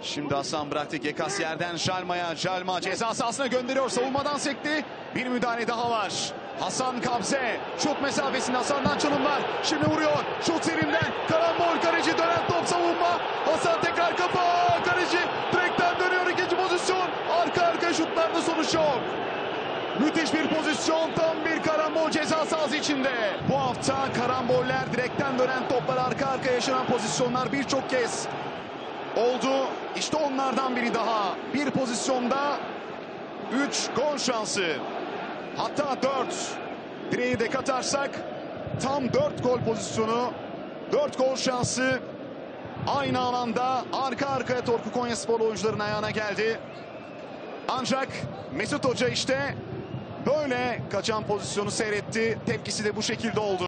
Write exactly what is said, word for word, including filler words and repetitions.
Şimdi Hasan bıraktı Gekas yerden Jalma'ya. Jalma ceza sahasına gönderiyor. Savunmadan sekti. Bir müdahale daha var. Hasan kabze. Şut mesafesinde Hasan'dan çalımlar. Şimdi vuruyor. Şut serinden. Karambol, kaleci dönen top, savunma. Hasan tekrar kafa. Kaleci direkten dönüyor. İkinci pozisyon. Arka arka şutlarda sonuç yok. Müthiş bir pozisyon. Tam bir karambol ceza sahası içinde. Bu hafta karamboller, direkten dönen toplar, arka arka yaşanan pozisyonlar birçok kez oldu. İşte onlardan biri daha. Bir pozisyonda üç gol şansı. Hatta dört. Direği de katarsak tam dört gol pozisyonu. dört gol şansı. Aynı alanda arka arkaya Torku Konyaspor oyuncuların ayağına geldi. Ancak Mesut Hoca işte böyle kaçan pozisyonu seyretti. Tepkisi de bu şekilde oldu.